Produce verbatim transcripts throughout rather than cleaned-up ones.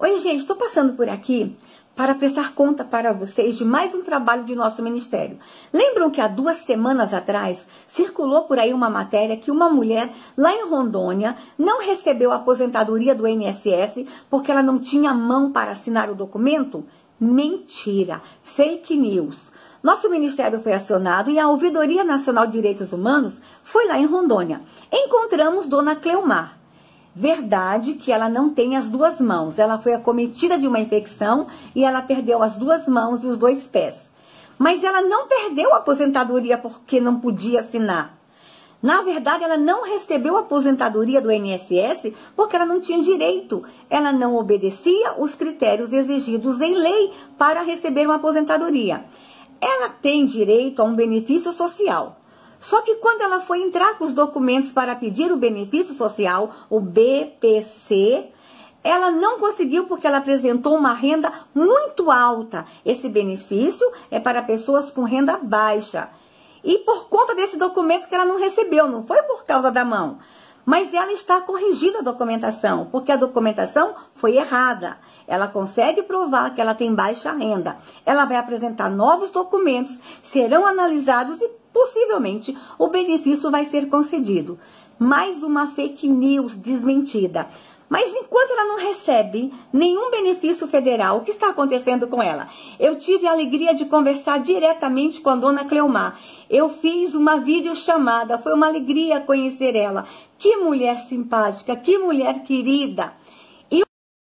Oi, gente, estou passando por aqui para prestar conta para vocês de mais um trabalho de nosso ministério. Lembram que há duas semanas atrás circulou por aí uma matéria que uma mulher lá em Rondônia não recebeu a aposentadoria do I N S S porque ela não tinha mão para assinar o documento? Mentira, fake news. Nosso ministério foi acionado e a Ouvidoria Nacional de Direitos Humanos foi lá em Rondônia. Encontramos Dona Cleomar. Verdade que ela não tem as duas mãos. Ela foi acometida de uma infecção e ela perdeu as duas mãos e os dois pés. Mas ela não perdeu a aposentadoria porque não podia assinar. Na verdade, ela não recebeu a aposentadoria do I N S S porque ela não tinha direito. Ela não obedecia os critérios exigidos em lei para receber uma aposentadoria. Ela tem direito a um benefício social. Só que quando ela foi entrar com os documentos para pedir o benefício social, o B P C, ela não conseguiu porque ela apresentou uma renda muito alta. Esse benefício é para pessoas com renda baixa. E por conta desse documento que ela não recebeu, não foi por causa da mão. Mas ela está corrigida a documentação, porque a documentação foi errada. Ela consegue provar que ela tem baixa renda. Ela vai apresentar novos documentos, serão analisados e possivelmente o benefício vai ser concedido. Mais uma fake news desmentida. Mas enquanto ela não recebe nenhum benefício federal, o que está acontecendo com ela? Eu tive a alegria de conversar diretamente com a Dona Cleomar. Eu fiz uma videochamada, foi uma alegria conhecer ela. Que mulher simpática, que mulher querida. E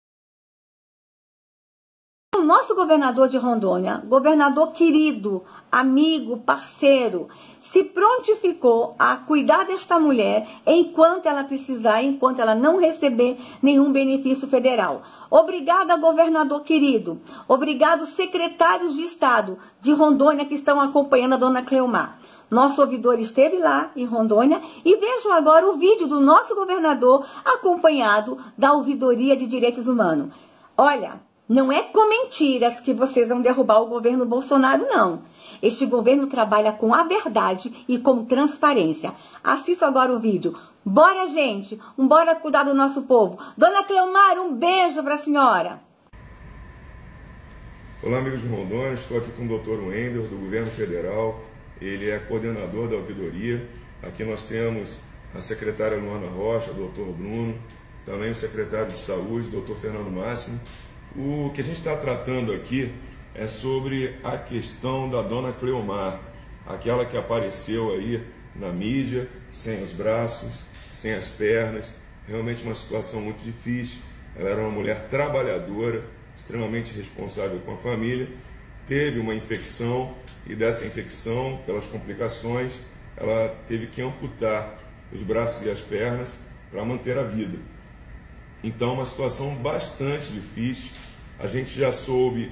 o nosso governador de Rondônia, governador querido, amigo, parceiro, se prontificou a cuidar desta mulher enquanto ela precisar, enquanto ela não receber nenhum benefício federal. Obrigada, governador querido. Obrigado, secretários de Estado de Rondônia que estão acompanhando a Dona Cleomar. Nosso ouvidor esteve lá em Rondônia e vejam agora o vídeo do nosso governador acompanhado da Ouvidoria de Direitos Humanos. Olha, não é com mentiras que vocês vão derrubar o governo Bolsonaro, não. Este governo trabalha com a verdade e com transparência. Assista agora o vídeo. Bora, gente! Um bora cuidar do nosso povo. Dona Cleomar, um beijo para a senhora. Olá, amigos de Rondônia. Estou aqui com o doutor Wendel, do governo federal. Ele é coordenador da ouvidoria. Aqui nós temos a secretária Luana Rocha, doutor Bruno, também o secretário de Saúde, doutor Fernando Máximo. O que a gente está tratando aqui é sobre a questão da Dona Cleomar, aquela que apareceu aí na mídia, sem os braços, sem as pernas, realmente uma situação muito difícil. Ela era uma mulher trabalhadora, extremamente responsável com a família, teve uma infecção e dessa infecção, pelas complicações, ela teve que amputar os braços e as pernas para manter a vida. Então, uma situação bastante difícil. A gente já soube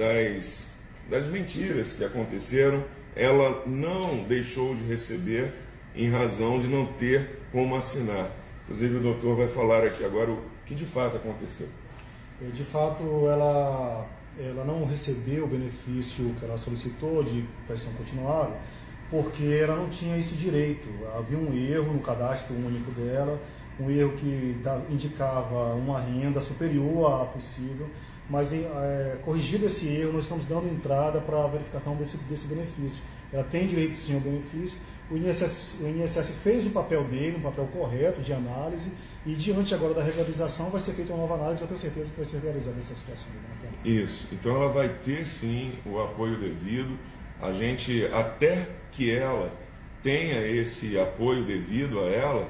das, das mentiras que aconteceram. Ela não deixou de receber em razão de não ter como assinar. Inclusive, o doutor vai falar aqui agora o que de fato aconteceu. De fato, ela, ela não recebeu o benefício que ela solicitou de pensão continuada, porque ela não tinha esse direito. Havia um erro no cadastro único dela, um erro que indicava uma renda superior à possível, mas é, corrigido esse erro, nós estamos dando entrada para a verificação desse, desse benefício. Ela tem direito sim ao benefício, o I N S S, o I N S S fez o papel dele, um papel correto de análise, e diante agora da regularização vai ser feita uma nova análise, eu tenho certeza que vai ser realizada essa situação. Isso, então ela vai ter sim o apoio devido, a gente, até que ela tenha esse apoio devido a ela,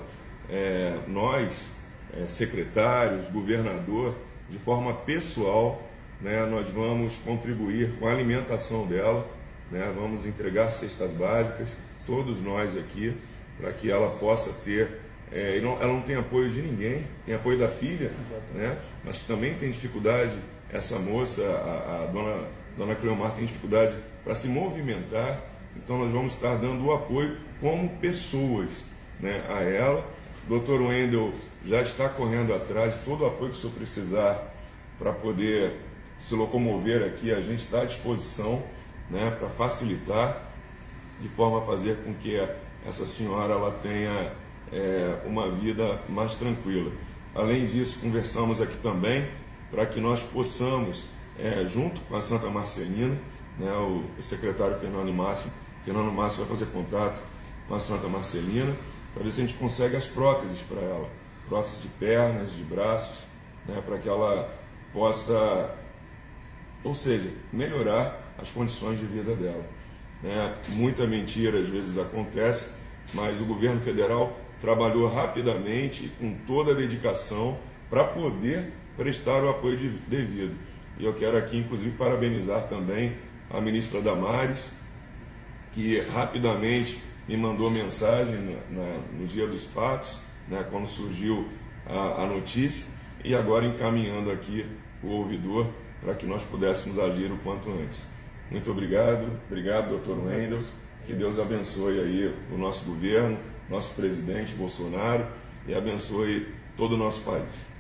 É, nós, é, secretários, governador, de forma pessoal, né, nós vamos contribuir com a alimentação dela, né, vamos entregar cestas básicas, todos nós aqui, para que ela possa ter, é, não, ela não tem apoio de ninguém, tem apoio da filha, né, mas que também tem dificuldade, essa moça, a, a dona, dona Cleomar tem dificuldade para se movimentar, então nós vamos estar dando o apoio como pessoas, né, a ela. doutor Wendel já está correndo atrás de todo o apoio que o senhor precisar para poder se locomover aqui. A gente está à disposição, né, para facilitar, de forma a fazer com que essa senhora ela tenha é, uma vida mais tranquila. Além disso, conversamos aqui também para que nós possamos, é, junto com a Santa Marcelina, né, o, o secretário Fernando Máximo, Fernando Máximo vai fazer contato com a Santa Marcelina, para ver se a gente consegue as próteses para ela, próteses de pernas, de braços, né, para que ela possa, ou seja, melhorar as condições de vida dela. Né? Muita mentira às vezes acontece, mas o governo federal trabalhou rapidamente e com toda a dedicação para poder prestar o apoio de, devido. E eu quero aqui, inclusive, parabenizar também a ministra Damares, que rapidamente me mandou mensagem na, na, no dia dos fatos, né, quando surgiu a, a notícia, e agora encaminhando aqui o ouvidor para que nós pudéssemos agir o quanto antes. Muito obrigado, obrigado, doutor Wendel, que Deus abençoe aí o nosso governo, nosso presidente Bolsonaro, e abençoe todo o nosso país.